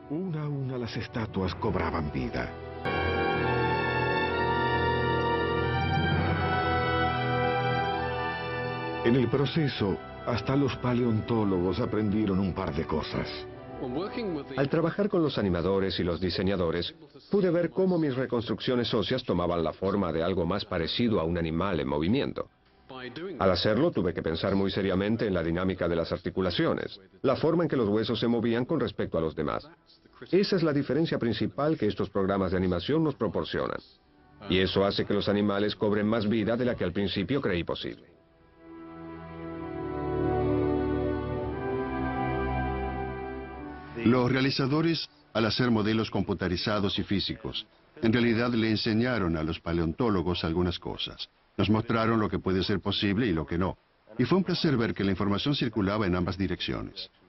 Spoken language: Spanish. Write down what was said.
Una a una las estatuas cobraban vida. En el proceso, hasta los paleontólogos aprendieron un par de cosas. Al trabajar con los animadores y los diseñadores, pude ver cómo mis reconstrucciones óseas tomaban la forma de algo más parecido a un animal en movimiento. Al hacerlo, tuve que pensar muy seriamente en la dinámica de las articulaciones, la forma en que los huesos se movían con respecto a los demás. Esa es la diferencia principal que estos programas de animación nos proporcionan. Y eso hace que los animales cobren más vida de la que al principio creí posible. Los realizadores, al hacer modelos computarizados y físicos, en realidad le enseñaron a los paleontólogos algunas cosas. Nos mostraron lo que puede ser posible y lo que no. Y fue un placer ver que la información circulaba en ambas direcciones.